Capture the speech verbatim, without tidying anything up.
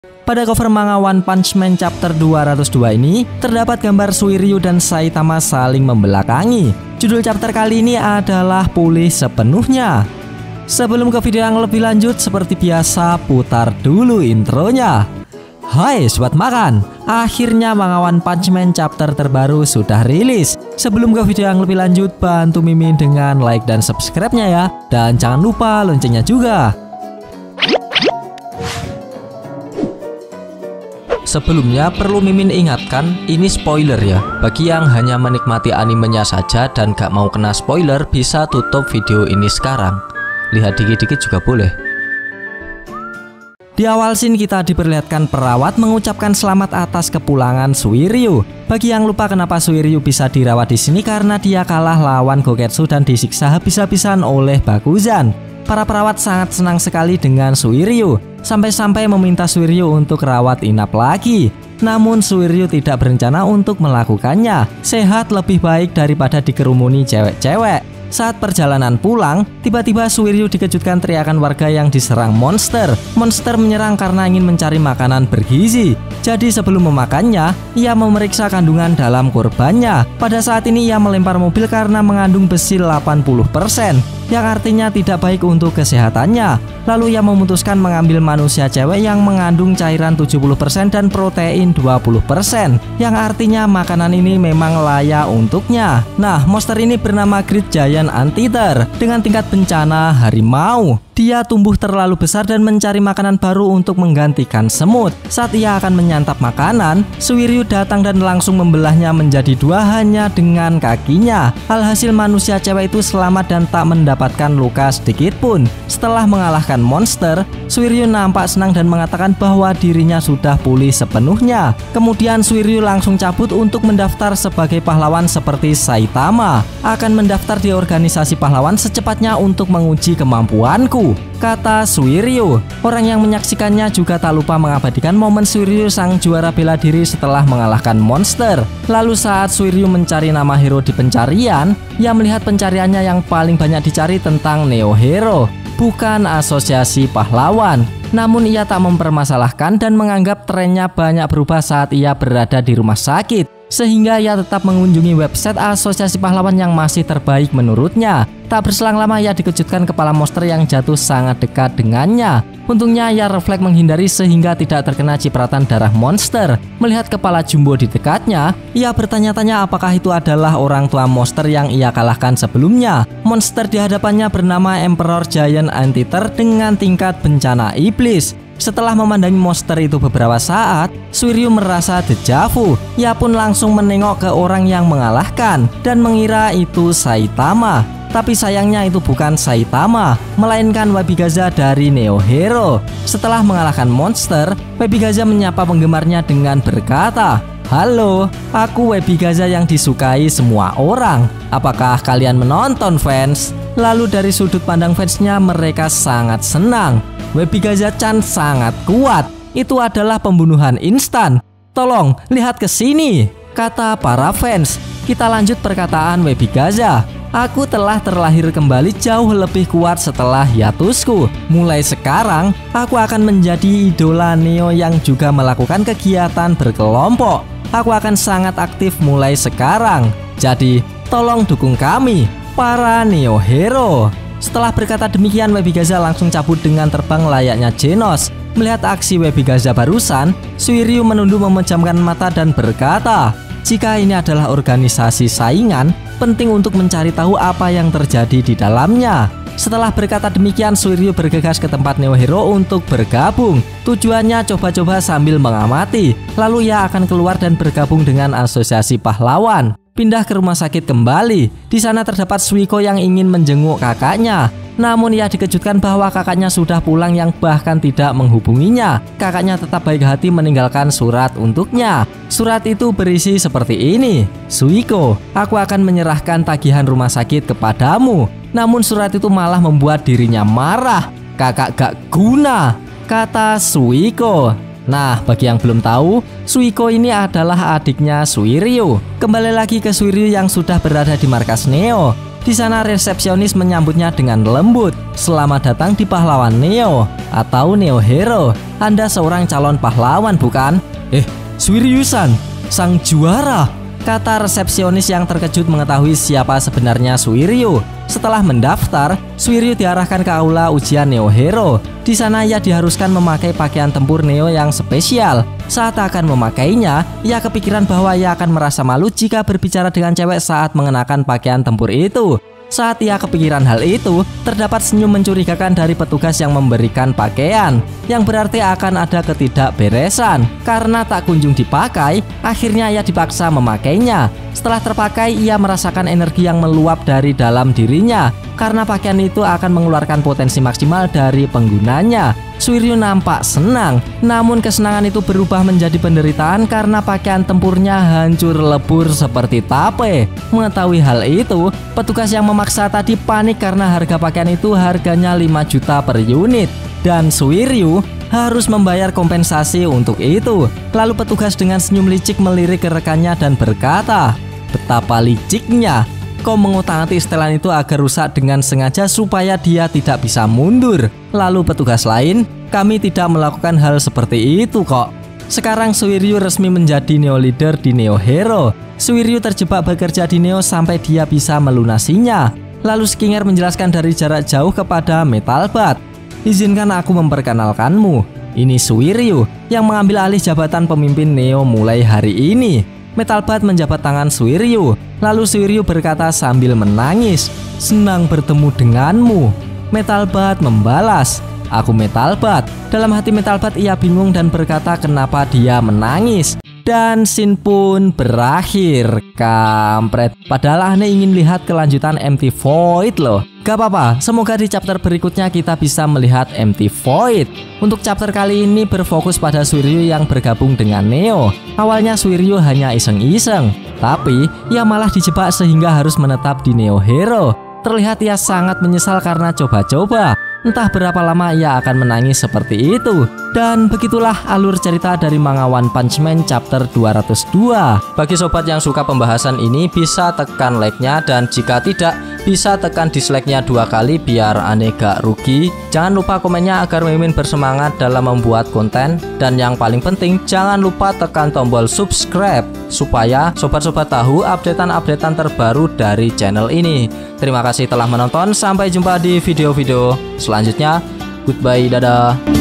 Pada cover manga One Punch Man chapter dua ratus dua ini, terdapat gambar Suiryu dan Saitama saling membelakangi. Judul chapter kali ini adalah Pulih Sepenuhnya. Sebelum ke video yang lebih lanjut, seperti biasa putar dulu intronya. Hai sobat makan, akhirnya manga One Punch Man chapter terbaru sudah rilis. Sebelum ke video yang lebih lanjut, bantu Mimin dengan like dan subscribe-nya ya. Dan jangan lupa loncengnya juga. Sebelumnya perlu Mimin ingatkan, ini spoiler ya. Bagi yang hanya menikmati animenya saja dan gak mau kena spoiler, bisa tutup video ini sekarang. Lihat dikit-dikit juga boleh. Di awal scene kita diperlihatkan perawat mengucapkan selamat atas kepulangan Suiryu. Bagi yang lupa kenapa Suiryu bisa dirawat di sini, karena dia kalah lawan Goketsu dan disiksa habis-habisan oleh Bakuzan. Para perawat sangat senang sekali dengan Suiryu, sampai-sampai meminta Suiryu untuk rawat inap lagi. Namun Suiryu tidak berencana untuk melakukannya. Sehat lebih baik daripada dikerumuni cewek-cewek. Saat perjalanan pulang, tiba-tiba Suiryu dikejutkan teriakan warga yang diserang monster. Monster menyerang karena ingin mencari makanan bergizi. Jadi sebelum memakannya, ia memeriksa kandungan dalam korbannya. Pada saat ini ia melempar mobil karena mengandung besi delapan puluh persen, yang artinya tidak baik untuk kesehatannya. Lalu ia memutuskan mengambil manusia cewek yang mengandung cairan tujuh puluh persen dan protein dua puluh persen, yang artinya makanan ini memang layak untuknya. Nah, monster ini bernama Great Giant Anteater dengan tingkat bencana harimau. Dia tumbuh terlalu besar dan mencari makanan baru untuk menggantikan semut. Saat ia akan menyantap makanan, Suiryu datang dan langsung membelahnya menjadi dua hanya dengan kakinya. Alhasil manusia cewek itu selamat dan tak mendapatkan luka sedikit pun. Setelah mengalahkan monster, Suiryu nampak senang dan mengatakan bahwa dirinya sudah pulih sepenuhnya. Kemudian Suiryu langsung cabut untuk mendaftar sebagai pahlawan seperti Saitama. Akan mendaftar di organisasi pahlawan secepatnya untuk menguji kemampuanku, kata Suiryu. Orang yang menyaksikannya juga tak lupa mengabadikan momen Suiryu sang juara bela diri setelah mengalahkan monster. Lalu saat Suiryu mencari nama hero di pencarian, ia melihat pencariannya yang paling banyak dicari tentang Neo Hero, bukan asosiasi pahlawan. Namun ia tak mempermasalahkan dan menganggap trennya banyak berubah saat ia berada di rumah sakit, sehingga ia tetap mengunjungi website asosiasi pahlawan yang masih terbaik menurutnya. Tak berselang lama ia dikejutkan kepala monster yang jatuh sangat dekat dengannya. Untungnya ia refleks menghindari sehingga tidak terkena cipratan darah monster. Melihat kepala jumbo di dekatnya, ia bertanya-tanya apakah itu adalah orang tua monster yang ia kalahkan sebelumnya. Monster di hadapannya bernama Emperor Giant Anteater dengan tingkat bencana iblis. Setelah memandangi monster itu beberapa saat, Suiryu merasa dejavu. Ia pun langsung menengok ke orang yang mengalahkan dan mengira itu Saitama. Tapi sayangnya itu bukan Saitama, melainkan Webigaza dari Neo Hero. Setelah mengalahkan monster, Webigaza menyapa penggemarnya dengan berkata, "Halo, aku Webigaza yang disukai semua orang. Apakah kalian menonton fans?" Lalu dari sudut pandang fansnya mereka sangat senang. Webigaza-chan sangat kuat. Itu adalah pembunuhan instan. Tolong lihat ke sini, kata para fans. Kita lanjut perkataan Webigaza. Aku telah terlahir kembali jauh lebih kuat setelah hiatusku. Mulai sekarang, aku akan menjadi idola Neo yang juga melakukan kegiatan berkelompok. Aku akan sangat aktif mulai sekarang. Jadi, tolong dukung kami, para Neo Hero. Setelah berkata demikian, Webigaza langsung cabut dengan terbang layaknya Genos. Melihat aksi Webigaza barusan, Suiryu menunduk memejamkan mata dan berkata, jika ini adalah organisasi saingan, penting untuk mencari tahu apa yang terjadi di dalamnya. Setelah berkata demikian, Suiryu bergegas ke tempat Neo Hero untuk bergabung. Tujuannya coba-coba sambil mengamati. Lalu ia akan keluar dan bergabung dengan asosiasi pahlawan. Pindah ke rumah sakit kembali. Di sana terdapat Suiko yang ingin menjenguk kakaknya. Namun ia dikejutkan bahwa kakaknya sudah pulang yang bahkan tidak menghubunginya. Kakaknya tetap baik hati meninggalkan surat untuknya. Surat itu berisi seperti ini. Suiko, aku akan menyerahkan tagihan rumah sakit kepadamu. Namun surat itu malah membuat dirinya marah. Kakak gak guna, kata Suiko. Nah, bagi yang belum tahu, Suiko ini adalah adiknya Suiryu. Kembali lagi ke Suiryu yang sudah berada di markas Neo. Di sana resepsionis menyambutnya dengan lembut. Selamat datang di pahlawan Neo atau Neo Hero. Anda seorang calon pahlawan bukan? Eh, Suiryu-san, sang juara, kata resepsionis yang terkejut mengetahui siapa sebenarnya Suiryu. Setelah mendaftar, Suiryu diarahkan ke aula ujian Neo Hero. Di sana ia diharuskan memakai pakaian tempur Neo yang spesial. Saat akan memakainya, ia kepikiran bahwa ia akan merasa malu jika berbicara dengan cewek saat mengenakan pakaian tempur itu. Saat ia kepikiran hal itu, terdapat senyum mencurigakan dari petugas yang memberikan pakaian, yang berarti akan ada ketidakberesan. Karena tak kunjung dipakai, akhirnya ia dipaksa memakainya. Setelah terpakai, ia merasakan energi yang meluap dari dalam dirinya, karena pakaian itu akan mengeluarkan potensi maksimal dari penggunanya. Suiryu nampak senang, namun kesenangan itu berubah menjadi penderitaan karena pakaian tempurnya hancur lebur seperti tape. Mengetahui hal itu, petugas yang memaksa tadi panik karena harga pakaian itu harganya lima juta per unit. Dan Suiryu harus membayar kompensasi untuk itu. Lalu petugas dengan senyum licik melirik ke rekannya dan berkata, "Betapa liciknya, kau mengutang-atik setelan itu agar rusak dengan sengaja supaya dia tidak bisa mundur." Lalu petugas lain, "Kami tidak melakukan hal seperti itu kok." Sekarang Suiryu resmi menjadi Neo Leader di Neo Hero. Suiryu terjebak bekerja di Neo sampai dia bisa melunasinya. Lalu Skinger menjelaskan dari jarak jauh kepada Metalbat, "Izinkan aku memperkenalkanmu. Ini Suiryu yang mengambil alih jabatan pemimpin Neo mulai hari ini." Metalbat menjabat tangan Suiryu. Lalu Suiryu berkata sambil menangis, "Senang bertemu denganmu." Metalbat membalas, "Aku Metalbat." Dalam hati Metalbat ia bingung dan berkata kenapa dia menangis. Dan scene pun berakhir. Kampret. Padahal aneh ingin lihat kelanjutan M T Void loh. Gak apa-apa, semoga di chapter berikutnya kita bisa melihat M T Void. Untuk chapter kali ini berfokus pada Suiryu yang bergabung dengan Neo. Awalnya Suiryu hanya iseng-iseng, tapi ia malah dijebak sehingga harus menetap di Neo Hero. Terlihat ia sangat menyesal karena coba-coba. Entah berapa lama ia akan menangis seperti itu. Dan begitulah alur cerita dari manga One Punch Man chapter dua ratus dua. Bagi sobat yang suka pembahasan ini bisa tekan like-nya, dan jika tidak bisa tekan dislike-nya dua kali biar aneh gak rugi. Jangan lupa komennya agar Mimin bersemangat dalam membuat konten. Dan yang paling penting jangan lupa tekan tombol subscribe supaya sobat-sobat tahu updatean-updatean terbaru dari channel ini. Terima kasih telah menonton, sampai jumpa di video-video selanjutnya. Goodbye, dadah.